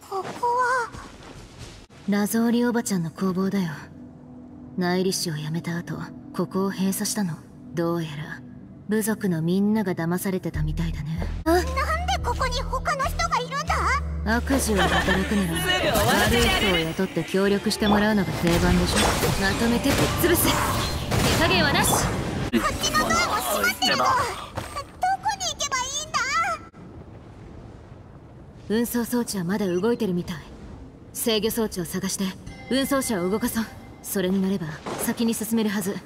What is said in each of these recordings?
ここは謎織おばちゃんの工房だよ。内裏使を辞めた後、ここを閉鎖したの。どうやら部族のみんなが騙されてたみたいだね。 なんでここに他の人がいるんだ。 悪事を働くなら悪い人を雇って協力してもらうのが定番でしょ。まとめてぶっ潰す。手加減はなし。 こっちのドアも閉まってるぞ。どこに行けばいいんだ。 運送装置はまだ動いてるみたい。制御装置を探して運送車を動かそう。それに乗れば先に進めるはず。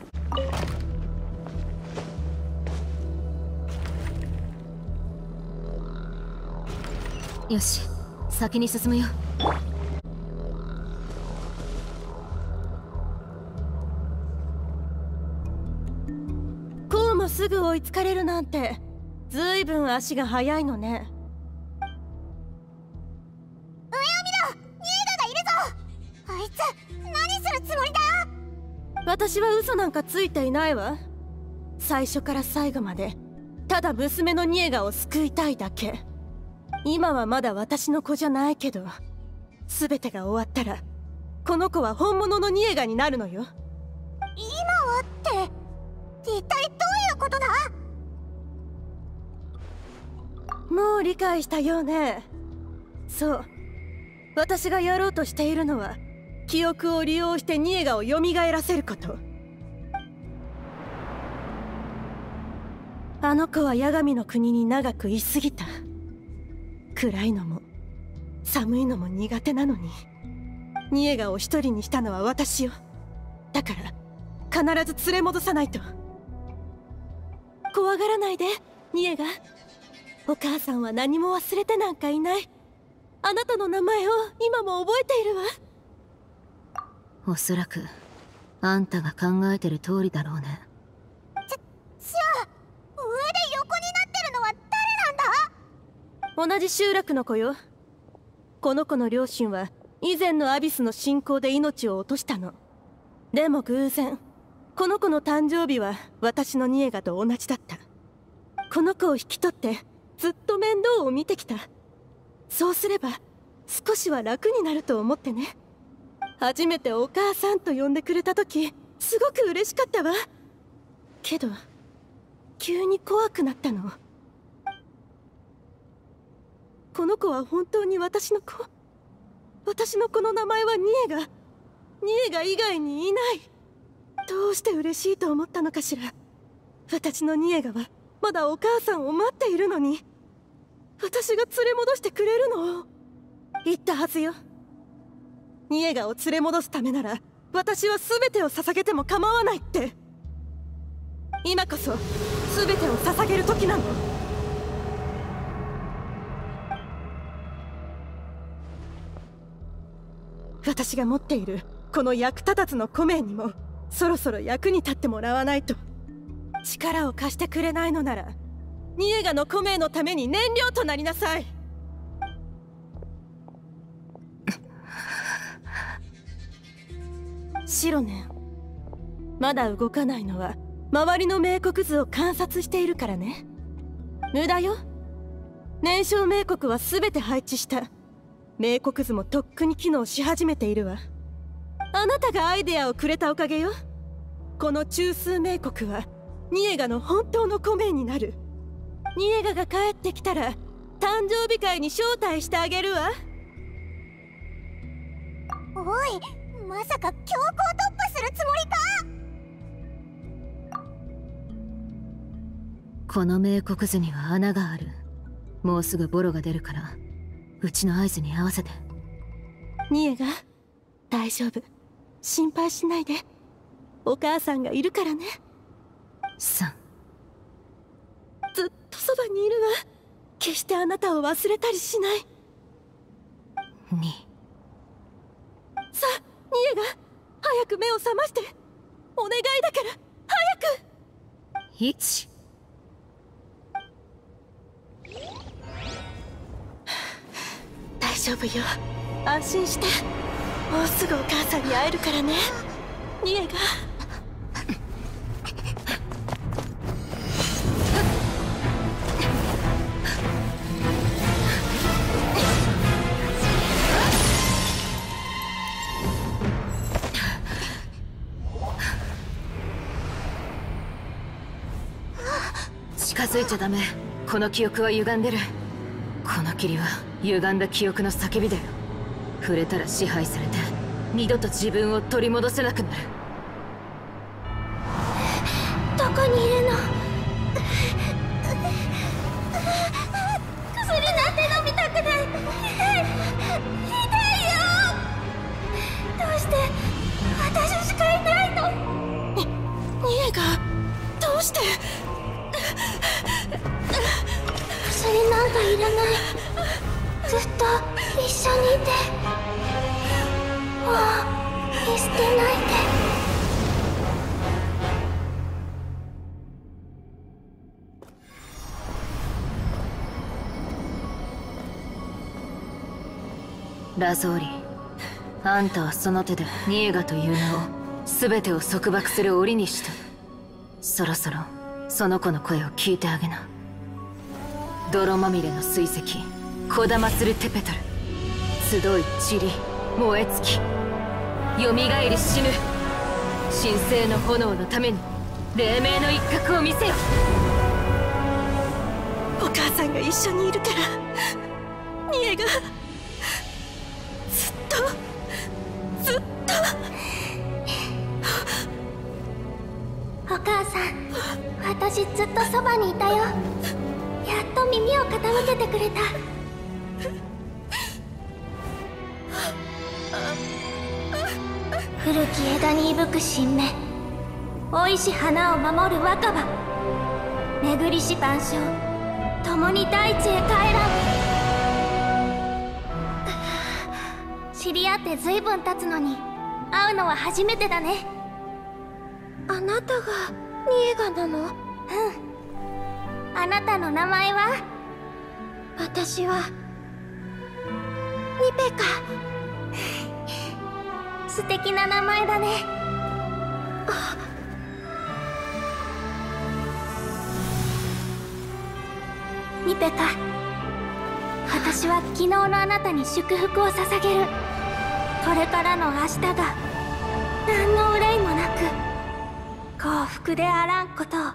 よし、先に進むよ。 こうもすぐ追いつかれるなんて、ずいぶん足が速いのね。 上を見ろ、ニーガがいるぞ。あいつ何するつもりだ。 私は嘘なんかついていないわ。最初から最後までただ娘のニエガを救いたいだけ。今はまだ私の子じゃないけど、全てが終わったらこの子は本物のニエガになるのよ。 今はって一体どういうことだ。 もう理解したようね。そう、私がやろうとしているのは記憶を利用してニエガを蘇らせること。あの子は八神の国に長くいすぎた。暗いのも寒いのも苦手なのに、ニエガを一人にしたのは私よ。だから必ず連れ戻さないと。怖がらないで、ニエガ。お母さんは何も忘れてなんかいない。あなたの名前を今も覚えているわ。 おそらくあんたが考えてる通りだろうね。 じゃあ上で横になってるのは誰なんだ。 同じ集落の子よ。この子の両親は以前のアビスの侵攻で命を落としたの。でも偶然この子の誕生日は私のニエガと同じだった。この子を引き取ってずっと面倒を見てきた。そうすれば少しは楽になると思ってね。初めてお母さんと呼んでくれた時すごく嬉しかったわ。けど急に怖くなったの。この子は本当に私の子。私の子の名前はニエガ以外にいない。どうして嬉しいと思ったのかしら。私のニエガはまだお母さんを待っているのに、私が連れ戻してくれるのを言ったはずよ。ニエガを連れ戻すためなら私は全てを捧げても構わないって。今こそ全てを捧げる時なの。私が持っているこの役立たずの古名にもそろそろ役に立ってもらわないと。力を貸してくれないのならニエガの古名のために燃料となりなさい。シロネン、まだ動かないのは周りの冥黒図を観察しているからね。無駄よ。燃焼冥黒は全て配置した。冥黒図もとっくに機能し始めているわ。あなたがアイデアをくれたおかげよ。この中枢冥黒はニエガの本当の古名になる。ニエガが帰ってきたら誕生日会に招待してあげるわ。 おい、まさか強行突破するつもりか。 この冥黒図には穴がある。もうすぐボロが出るからうちの合図に合わせて。 ニエガ、大丈夫。心配しないで。お母さんがいるからね。 3、 ずっとそばにいるわ。決してあなたを忘れたりしない。 2、 さあ、ニエガ、早く目を覚まして。お願いだから早く。 1。 大丈夫よ。安心して。もうすぐお母さんに会えるからね、ニエガ。 近づいちゃダメ。この記憶は歪んでる。この霧は歪んだ記憶の叫びだよ。触れたら支配されて二度と自分を取り戻せなくなる。 どこにいるの？薬なんて飲みたくない。痛いよ。どうして私しかいないの？ ニエがどうして？ 薬なんかいらない。ずっと一緒にいて、もう見捨てないで。 ラゾーリ、あんたはその手でニエガという名を全てを束縛する檻にした。そろそろその子の声を聞いてあげな。泥まみれの水石、こだまするテペトル、集い塵、燃え尽き、よみがえり死ぬ。神聖の炎のために黎明の一角を見せよ。 お母さんが一緒にいるからニエがずっとお母さん、私ずっとそばにいたよ。やっと耳を傾けてくれた。古き枝に息く新芽、生いし花を守る若葉、巡りし万象、共に大地へ帰らん。知り合ってずいぶん経つのに会うのは初めてだね。あなたがニエガなの？うん。あなたの名前は？私はニペカ。素敵な名前だね。ニペカ、私は昨日のあなたに祝福を捧げる。これからの明日が何の憂いもなく幸福であらんことを。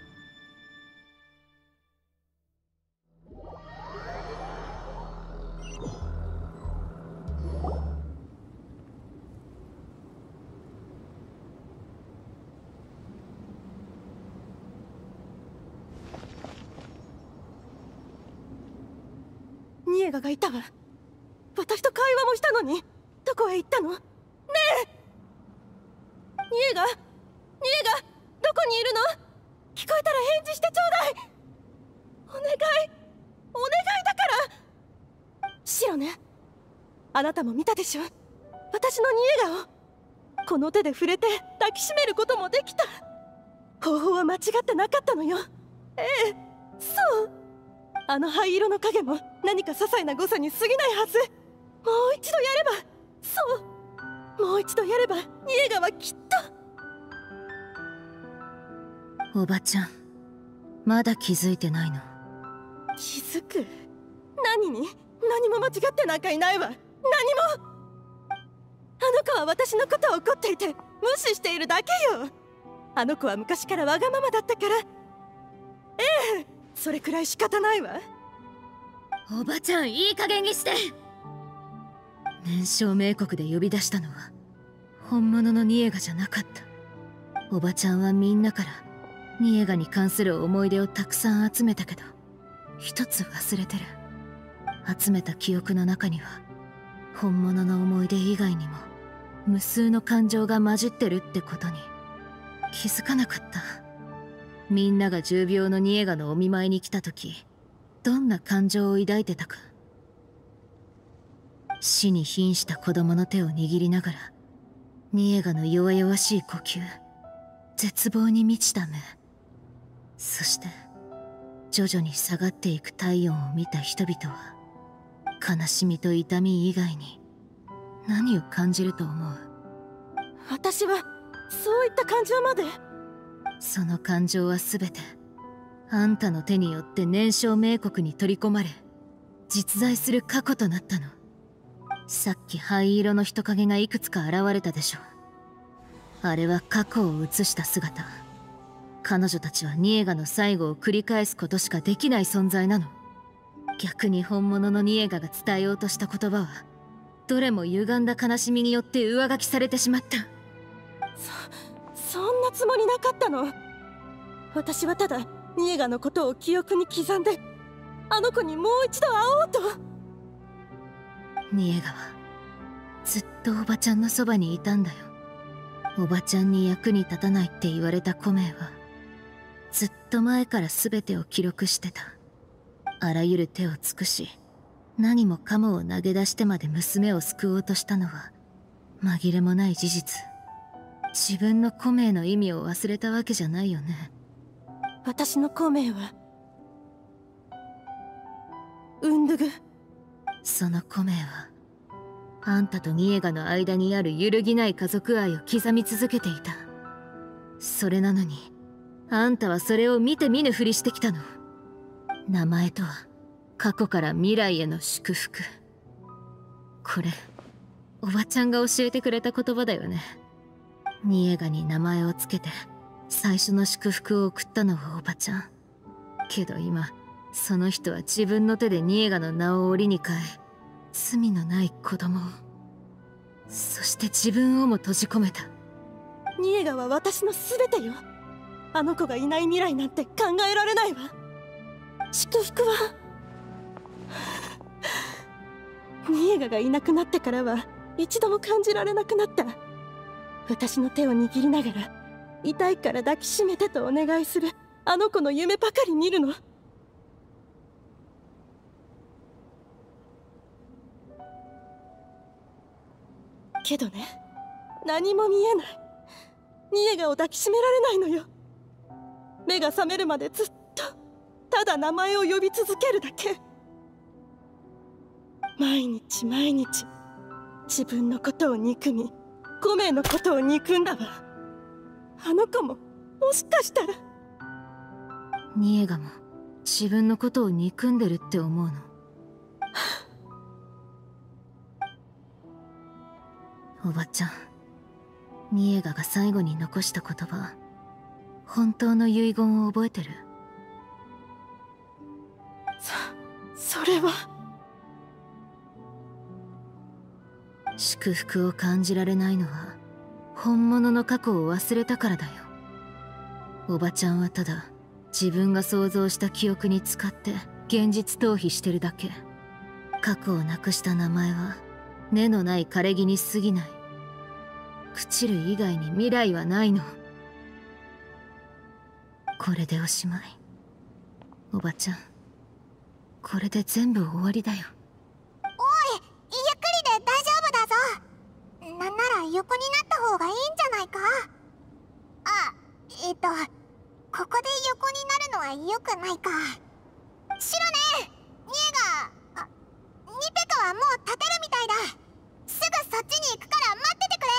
ニエガがいたわ。私と会話もしたのにどこへ行ったの？ねえ、ニエガどこにいるの？聞こえたら返事してちょうだい。お願いだから。シロね、あなたも見たでしょ、私のニエガを。この手で触れて抱きしめることもできた。方法は間違ってなかったのよ。ええ、そう。あの灰色の影も何か些細な誤差に過ぎないはず。もう一度やれば、そう、もう一度やればニエガはきっと。 おばちゃん、まだ気づいてないの？ 気づく？何に？何も間違ってなんかいないわ。何も。あの子は私のことを怒っていて無視しているだけよ。あの子は昔からわがままだったから。ええ、それくらい仕方ないわ。 おばちゃん、いい加減にして。燃焼冥国で呼び出したのは本物のニエガじゃなかった。おばちゃんはみんなからニエガに関する思い出をたくさん集めたけど、一つ忘れてる。集めた記憶の中には本物の思い出以外にも無数の感情が混じってるってことに気づかなかった。みんなが重病のニエガのお見舞いに来た時、どんな感情を抱いてたか。死に瀕した子供の手を握りながら、ニエガの弱々しい呼吸、絶望に満ちた目、そして徐々に下がっていく体温を見た人々は、悲しみと痛み以外に何を感じると思う？ 私はそういった感情まで。 その感情は全てあんたの手によって燃焼冥国に取り込まれ、実在する過去となったの。さっき灰色の人影がいくつか現れたでしょ。あれは過去を映した姿。 彼女たちはニエガの最後を繰り返すことしかできない存在なの。逆に本物のニエガが伝えようとした言葉はどれも歪んだ悲しみによって上書きされてしまった。 そんなつもりなかったの。私はただニエガのことを記憶に刻んであの子にもう一度会おうと。 ニエガはずっとおばちゃんのそばにいたんだよ。おばちゃんに役に立たないって言われたコメイはずっと前から全てを記録してた。あらゆる手を尽くし何もかもを投げ出してまで娘を救おうとしたのは紛れもない事実。自分のコメイの意味を忘れたわけじゃないよね。 私のコメイはウンドゥグ。 そのコメイはあんたとニエガの間にある揺るぎない家族愛を刻み続けていた。それなのにあんたはそれを見て見ぬふりしてきたの。名前とは過去から未来への祝福。これおばちゃんが教えてくれた言葉だよね。ニエガに名前をつけて最初の祝福を送ったのはおばちゃん。けど今その人は自分の手でニエガの名を檻に変え罪のない子供を、そして自分をも閉じ込めた。 ニエガは私の全てよ。あの子がいない未来なんて考えられないわ。祝福はニエガがいなくなってからは一度も感じられなくなった。私の手を握りながら痛いから抱きしめてとお願いするあの子の夢ばかり見るの。けどね、何も見えない。ニエガを抱きしめられないのよ。目が覚めるまでずっとただ名前を呼び続けるだけ。毎日毎日自分のことを憎みコメイのことを憎んだわ。あの子ももしかしたら。 ニエガも自分のことを憎んでるって思うの？おばちゃん、ニエガが最後に残した言葉、本当の遺言を覚えてる？ それは。 祝福を感じられないのは本物の過去を忘れたからだよ。おばちゃんはただ自分が想像した記憶に使って現実逃避してるだけ。過去をなくした名前は根のない枯れ木に過ぎない。朽ちる以外に未来はないの。これでおしまい。おばちゃん、これで全部終わりだよ。 おい、ゆっくりで大丈夫だぞ。なんなら横になった方がいいんじゃないか。ここで横になるのは良くないか。シロネ、ニエガ、ニペカはもう立てるみたいだ。すぐそっちに行くから待っててくれ。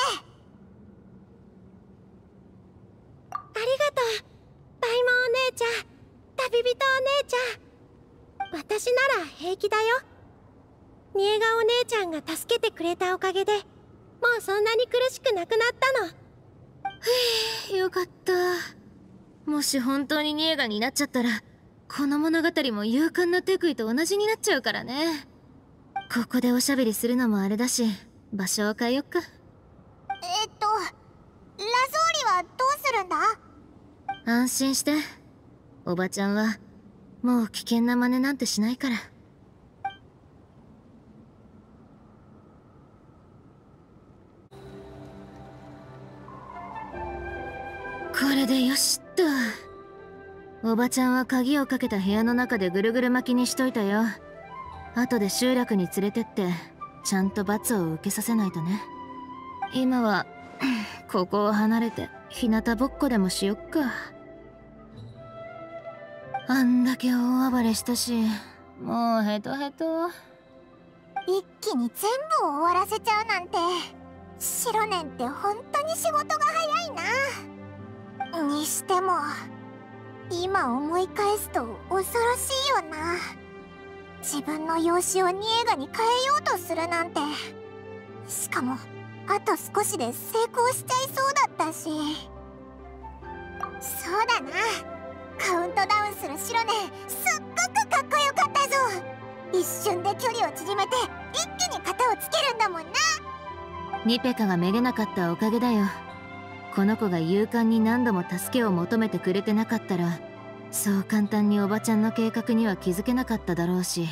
ありがとう、大魔お姉ちゃん、旅人お姉ちゃん。私なら平気だよ。ニエガお姉ちゃんが助けてくれたおかげでもうそんなに苦しくなくなったの。 ふぅ、よかった。もし本当にニエガになっちゃったらこの物語も勇敢なテクイと同じになっちゃうからね。ここでおしゃべりするのもあれだし場所を変えよっか。 ラゾーリはどうするんだ？ 安心して、おばちゃんはもう危険な真似なんてしないから。これでよしっと。おばちゃんは鍵をかけた部屋の中でぐるぐる巻きにしといたよ。後で集落に連れてってちゃんと罰を受けさせないとね。今はここを離れて日向ぼっこでもしよっか。あんだけ大暴れしたしもうヘトヘト。 一気に全部終わらせちゃうなんて、シロネンって本当に仕事が早いな。にしても今思い返すと恐ろしいよな。自分の養子をニエガに変えようとするなんて。しかもあと少しで成功しちゃいそうだったし。 そうだな。カウントダウンする白ね、すっごくかっこよかったぞ。一瞬で距離を縮めて一気に型をつけるんだもんな。 ニペカがめげなかったおかげだよ。この子が勇敢に何度も助けを求めてくれてなかったら、そう簡単におばちゃんの計画には気づけなかっただろうし。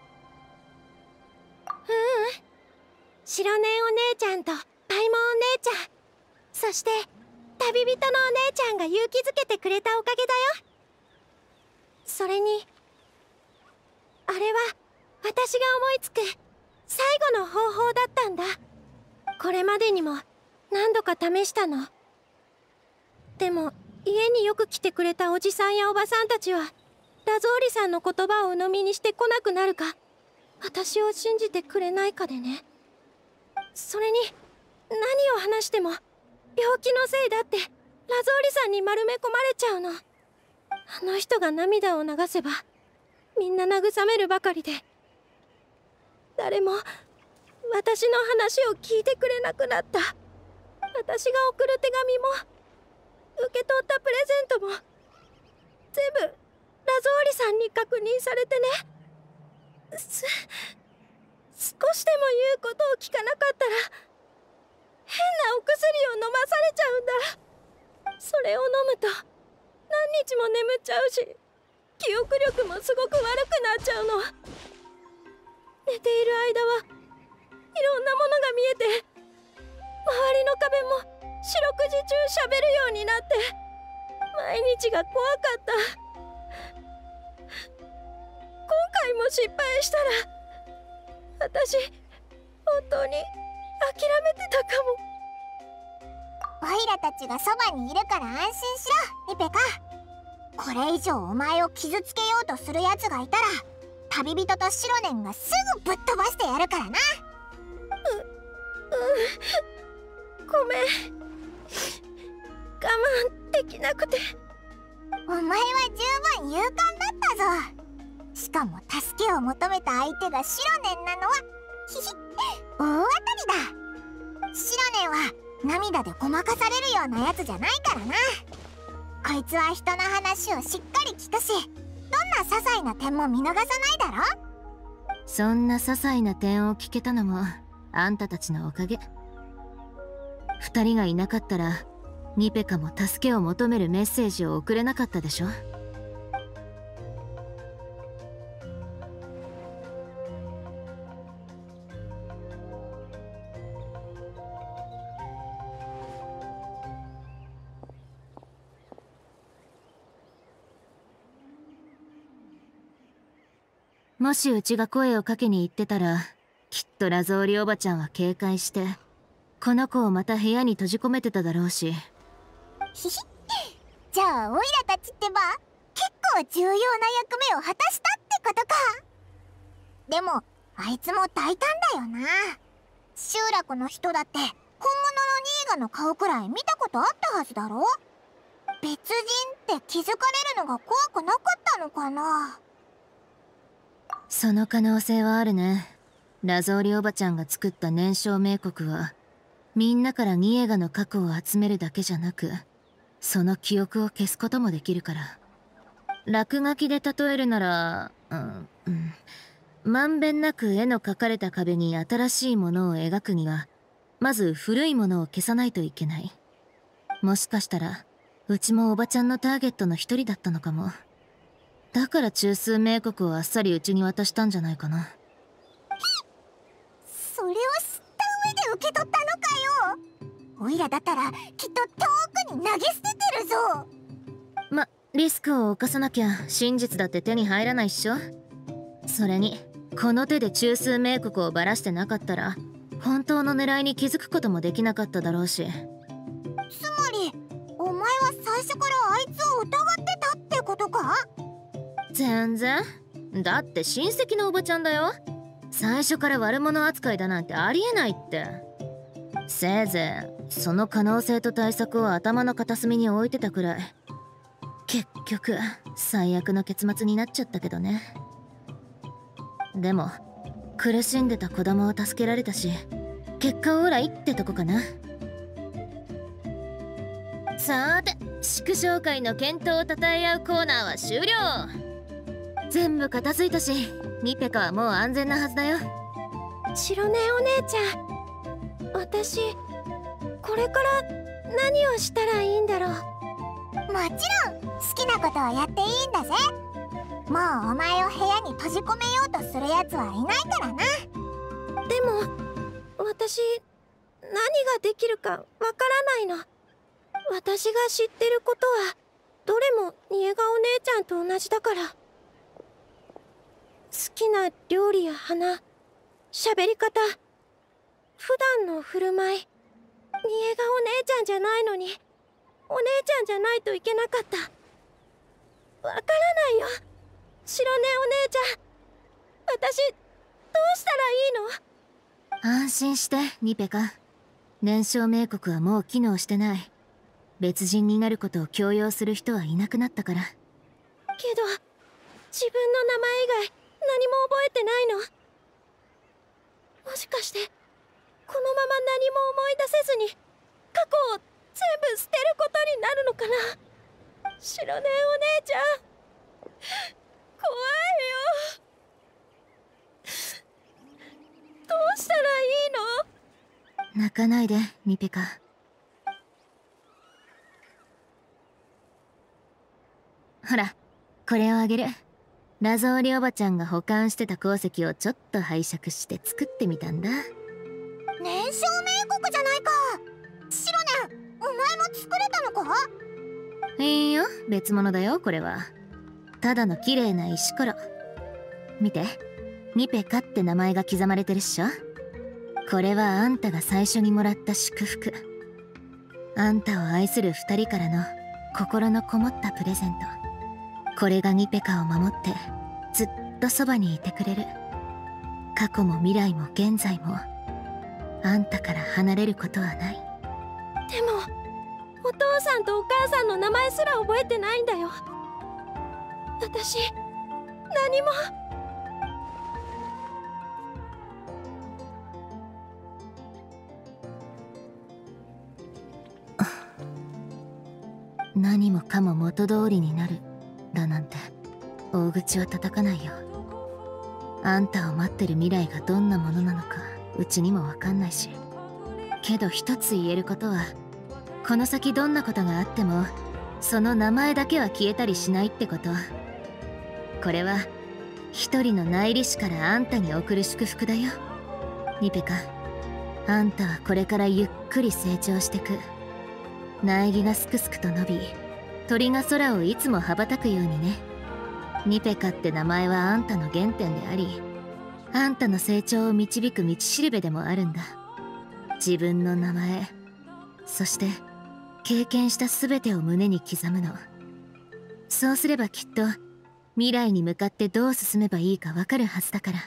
白年お姉ちゃんとパイモンお姉ちゃん、そして旅人のお姉ちゃんが勇気づけてくれたおかげだよ。それにあれは私が思いつく最後の方法だったんだ。これまでにも何度か試したの。でも家によく来てくれたおじさんやおばさんたちはラゾーリさんの言葉を鵜呑みにしてこなくなるか、私を信じてくれないかでね。それに何を話しても病気のせいだってラゾーリさんに丸め込まれちゃうの。あの人が涙を流せばみんな慰めるばかりで、誰も私の話を聞いてくれなくなった。私が送る手紙も受け取ったプレゼントも全部ラゾーリさんに確認されてね。少しでも言うことを聞かなかったら変なお薬を飲まされちゃうんだ。それを飲むと何日も眠っちゃうし、記憶力もすごく悪くなっちゃうの。寝ている間はいろんなものが見えて、周りの壁も四六時中喋るようになって、毎日が怖かった。今回も失敗したら私本当に諦めてたかも。オイラたちがそばにいるから安心しろ、リペカ。これ以上お前を傷つけようとするやつがいたら旅人とシロネンがすぐぶっ飛ばしてやるからな。 ごめん、我慢できなくて。 お前は十分勇敢だったぞ。しかも助けを求めた相手がシロネンなのはヒヒッ大当たりだ。シロネンは涙でごまかされるようなやつじゃないからな。こいつは人の話をしっかり聞くし、どんな些細な点も見逃さないだろ。 そんな些細な点を聞けたのもあんたたちのおかげ。二人がいなかったらニペカも助けを求めるメッセージを送れなかったでしょ。もしうちが声をかけに行ってたら、きっとラゾーリおばちゃんは警戒してこの子をまた部屋に閉じ込めてただろうし。 ひひじゃあオイラたちってば結構重要な役目を果たしたってことか。でもあいつも大胆だよな。集落の人だって本物のニーガの顔くらい見たことあったはずだろ。別人って気づかれるのが怖くなかったのかな。 その可能性はあるね。ラゾーリおばちゃんが作った燃焼冥国はみんなからニエガの過去を集めるだけじゃなく、その記憶を消すこともできるから。落書きで例えるなら、まんべんなく絵の描かれた壁に新しいものを描くにはまず古いものを消さないといけない。もしかしたらうちもおばちゃんのターゲットの一人だったのかも。だから中枢冥国をあっさりうちに渡したんじゃないかな。 それを知った上で受け取ったのかよ。オイラだったらきっと遠くに投げ捨ててるぞ。 リスクを冒さなきゃ真実だって手に入らないっしょ。それにこの手で中枢冥国をばらしてなかったら本当の狙いに気づくこともできなかっただろうし。 つまりお前は最初からあいつを疑ってたってことか。 全然。だって親戚のおばちゃんだよ。最初から悪者扱いだなんてありえないって。せいぜいその可能性と対策を頭の片隅に置いてたくらい。結局最悪の結末になっちゃったけどね。でも苦しんでた子供を助けられたし、結果オーライってとこかな。さーて祝勝会の健闘をたたえ合うコーナーは終了。全部片付いたし、ニペカはもう安全なはずだよ。 白根お姉ちゃん、私これから何をしたらいいんだろう。 もちろん好きなことをやっていいんだぜ。もうお前を部屋に閉じ込めようとするやつはいないからな。 でも私何ができるかわからないの。私が知ってることはどれもニエガお姉ちゃんと同じだから。好きな料理や花、喋り方、普段の振る舞い。ニエガお姉ちゃんじゃないのにお姉ちゃんじゃないといけなかった。わからないよ、白根お姉ちゃん。私どうしたらいいの？ 安心してニペカ。燃焼冥国はもう機能してない。別人になることを強要する人はいなくなったから。 けど自分の名前以外何も覚えてないの。もしかしてこのまま何も思い出せずに過去を全部捨てることになるのかな。白根お姉ちゃん、怖いよ。どうしたらいいの？ 泣かないでニペカ。ほら、これをあげる。ラゾーリおばちゃんが保管してた鉱石をちょっと拝借して作ってみたんだ。 燃焼冥国じゃないか。白根、お前も作れたのか？ いいよ、別物だよこれは。ただの綺麗な石ころ。見て、ニペカって名前が刻まれてるっしょ。これはあんたが最初にもらった祝福。あんたを愛する2人からの心のこもったプレゼント。これがニペカを守ってずっとそばにいてくれる。過去も未来も現在もあんたから離れることはない。 でもお父さんとお母さんの名前すら覚えてないんだよ。私何も。 何もかも元通りになるだなんて大口は叩かないよ。あんたを待ってる未来がどんなものなのかうちにもわかんないし。けど一つ言えることは、この先どんなことがあってもその名前だけは消えたりしないってこと。これは一人の内裏士からあんたに送る祝福だよニペカ。あんたはこれからゆっくり成長してく。苗木がすくすくと伸び、鳥が空をいつも羽ばたくようにね。ニペカって名前はあんたの原点であり、あんたの成長を導く道しるべでもあるんだ。自分の名前、そして経験した全てを胸に刻むの。そうすればきっと未来に向かってどう進めばいいかわかるはずだから。 頑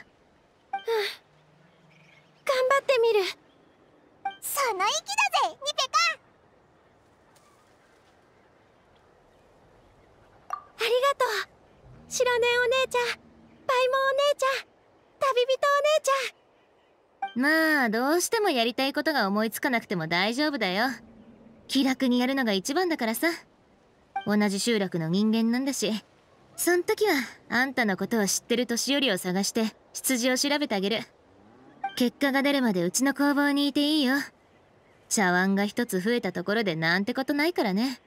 張ってみる。 その意気だぜニペカ。 ありがとう白根お姉ちゃん、パイモお姉ちゃん、旅人お姉ちゃん。 まあどうしてもやりたいことが思いつかなくても大丈夫だよ。気楽にやるのが一番だからさ。同じ集落の人間なんだし、そん時はあんたのことを知ってる年寄りを探して出自を調べてあげる。結果が出るまでうちの工房にいていいよ。茶碗が一つ増えたところでなんてことないからね。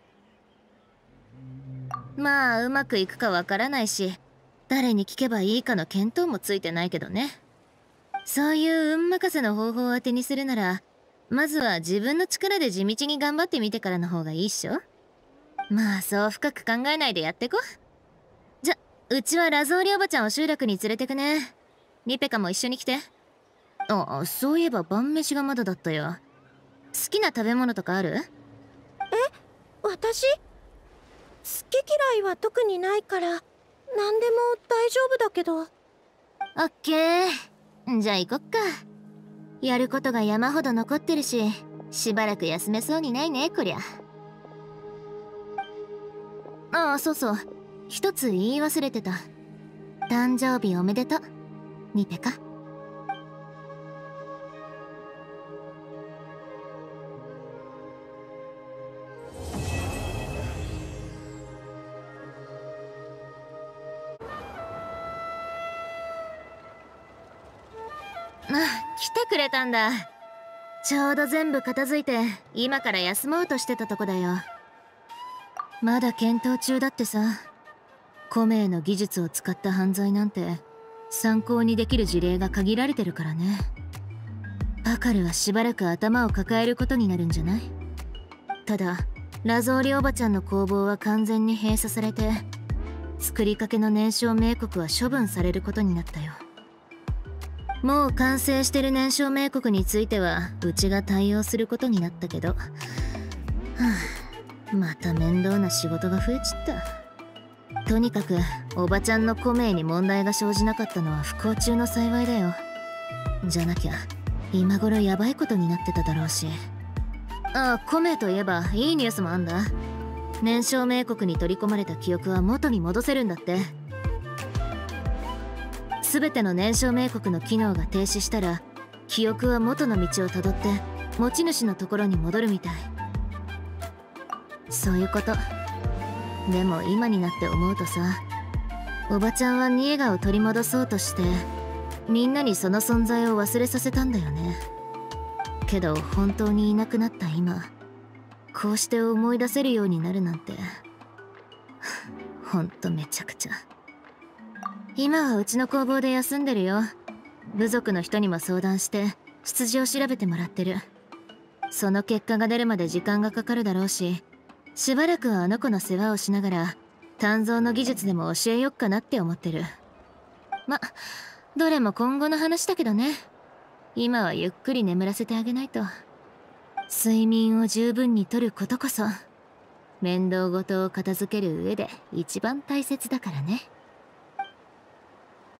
まあうまくいくかわからないし、誰に聞けばいいかの見当もついてないけどね。そういう運任せの方法を当てにするなら、まずは自分の力で地道に頑張ってみてからの方がいいっしょ。まあそう深く考えないでやってこ。じゃ、うちはラゾーリおばちゃんを集落に連れてくね。ニペカも一緒に来て。あ、そういえば晩飯がまだだったよ。好きな食べ物とかある？ 私好き嫌いは特にないから何でも大丈夫だけど。 オッケー。じゃあ行こっか。やることが山ほど残ってるし、しばらく休めそうにないねこりゃ。ああ、そうそう、一つ言い忘れてた。誕生日おめでとうニペカ。 来てくれたんだ。ちょうど全部片付いて今から休もうとしてたとこだよ。まだ検討中だってさ。コメへの技術を使った犯罪なんて参考にできる事例が限られてるからね。パカルはしばらく頭を抱えることになるんじゃない？ただラゾーリおばちゃんの工房は完全に閉鎖されて、作りかけの燃焼冥黒は処分されることになったよ。もう完成してる燃焼冥黒についてはうちが対応することになったけど、また面倒な仕事が増えちった。とにかくおばちゃんのコメに問題が生じなかったのは不幸中の幸いだよ。じゃなきゃ今頃やばいことになってただろうし。ああ、コメといえばいいニュースもあんだ。燃焼冥黒に取り込まれた記憶は元に戻せるんだって。全ての燃焼冥黒の機能が停止したら、記憶は元の道をたどって持ち主のところに戻るみたい。そういうこと。でも今になって思うとさ、おばちゃんはニエガを取り戻そうとしてみんなにその存在を忘れさせたんだよね。けど本当にいなくなった今、こうして思い出せるようになるなんてほんとめちゃくちゃ。今はうちの工房で休んでるよ。部族の人にも相談して出自を調べてもらってる。その結果が出るまで時間がかかるだろうし、しばらくはあの子の世話をしながら鍛造の技術でも教えよっかなって思ってる。どれも今後の話だけどね。今はゆっくり眠らせてあげないと。睡眠を十分にとることこそ面倒事を片付ける上で一番大切だからね。